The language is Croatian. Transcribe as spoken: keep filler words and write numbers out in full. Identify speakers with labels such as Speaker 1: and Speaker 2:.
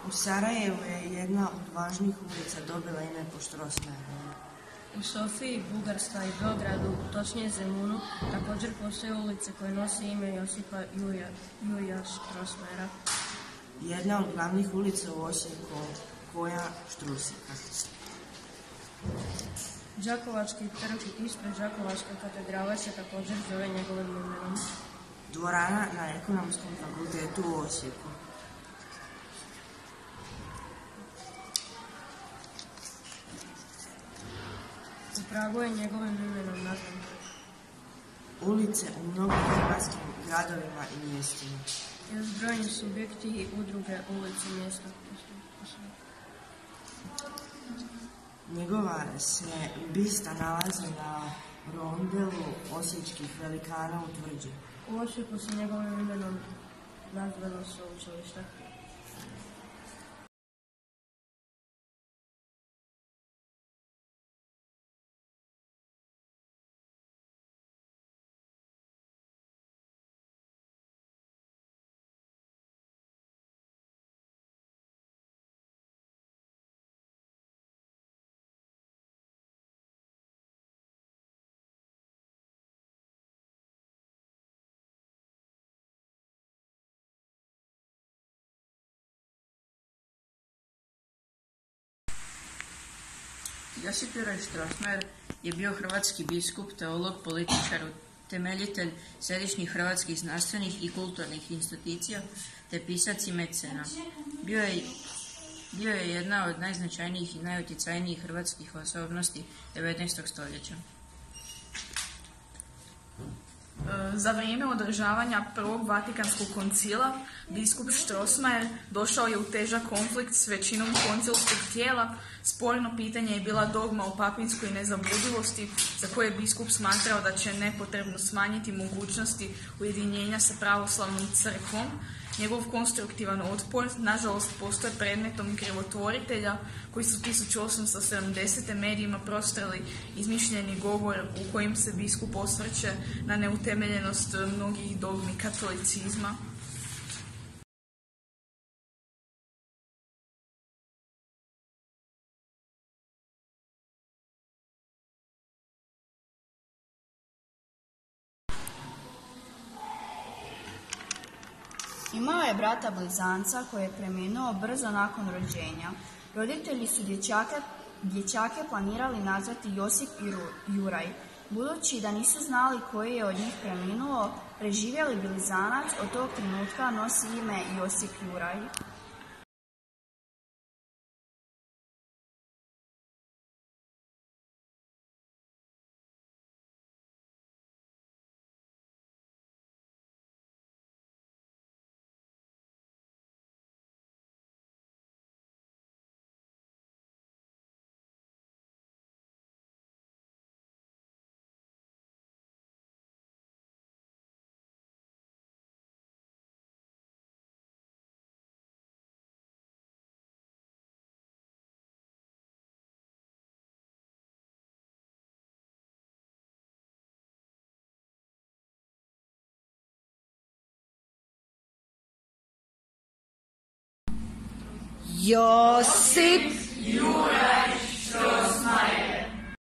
Speaker 1: U Sarajevu je jedna od važnijih ulica dobila ime po Strossmayeru.
Speaker 2: U Sofiji, Bugarska i Beogradu, točnije Zemunu, također postoje ulice koje nose ime Josipa Jurja, Jurja Strossmayera.
Speaker 1: Jedna od glavnih ulica u Osijeku, koja Štrusika.
Speaker 2: Đakovački trg ispred Đakovačke katedrale se također zove njegovim imenom.
Speaker 1: Dvorana na Ekonomskom fakultetu u Osijeku.
Speaker 2: U Pragu je njegovim imenom nazvan.
Speaker 1: Ulice u mnogim hrvatskim gradovima i mjestima.
Speaker 2: Još brojni subjekti i udruge ulici mjesta.
Speaker 1: Njegova se bista nalazi na rondelu osječkih velikana u Tvrđi.
Speaker 2: U Osijeku se njegovim imenom nazvano sveučilište.
Speaker 3: Josip Juraj Strossmayer je bio hrvatski biskup, teolog, političar, temeljitelj središnjih hrvatskih znanstvenih i kulturnih institucija, te pisac i mecena. Bio je, bio je jedna od najznačajnijih i najutjecajnijih hrvatskih osobnosti devetnaestog stoljeća.
Speaker 4: Za vrijeme održavanja prvog Vatikanskog koncila, biskup Strossmayer došao je u težak konflikt s većinom koncilskog tijela. Sporno pitanje je bila dogma o papinskoj nezabludivosti, za koje je biskup smatrao da će nepotrebno smanjiti mogućnosti ujedinjenja sa pravoslavnom crkvom. Njegov konstruktivan otpor, nažalost, postoje predmetom krivotvoritelja koji su tisuću osamsto sedamdesete medijima prostrali izmišljeni govor u kojim se biskup osvrće na neutemeljenost mnogih dogmi katolicizma.
Speaker 5: Imao je brata blizanca koji je preminuo brzo nakon rođenja. Roditelji su dječake, dječake planirali nazvati Josip i Juraj. Budući da nisu znali koji je od njih preminuo, preživjeli blizanac od tog trenutka nosi ime Josip Juraj.
Speaker 6: Josip Juraj